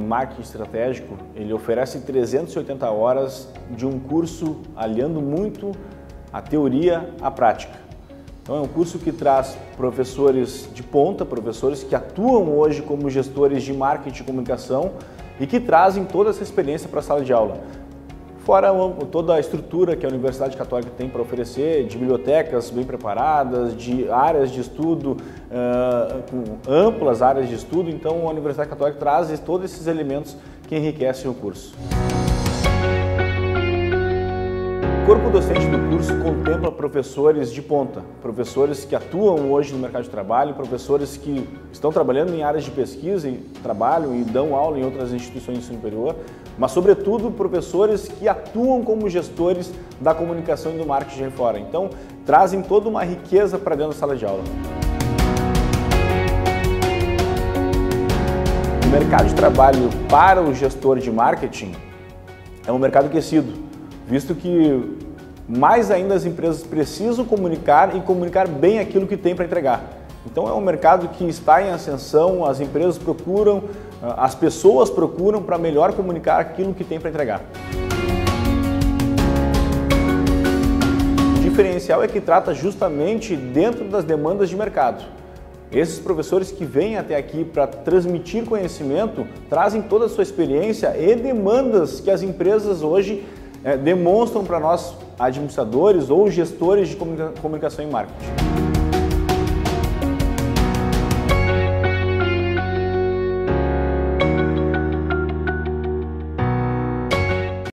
marketing estratégico, ele oferece 380 horas de um curso aliando muito a teoria à prática. Então é um curso que traz professores de ponta, professores que atuam hoje como gestores de marketing e comunicação e que trazem toda essa experiência para a sala de aula. Fora toda a estrutura que a Universidade Católica tem para oferecer, de bibliotecas bem preparadas, de áreas de estudo, com amplas áreas de estudo, então a Universidade Católica traz todos esses elementos que enriquecem o curso. O corpo docente do curso contempla professores de ponta, professores que atuam hoje no mercado de trabalho, professores que estão trabalhando em áreas de pesquisa e trabalham e dão aula em outras instituições de ensino superior, mas sobretudo professores que atuam como gestores da comunicação e do marketing aí fora. Então, trazem toda uma riqueza para dentro da sala de aula. O mercado de trabalho para o gestor de marketing é um mercado aquecido, visto que mais ainda as empresas precisam comunicar e comunicar bem aquilo que tem para entregar. Então é um mercado que está em ascensão, as empresas procuram, as pessoas procuram para melhor comunicar aquilo que tem para entregar. O diferencial é que trata justamente dentro das demandas de mercado. Esses professores que vêm até aqui para transmitir conhecimento trazem toda a sua experiência e demandas que as empresas hoje demonstram para nós, administradores ou gestores de comunicação e marketing.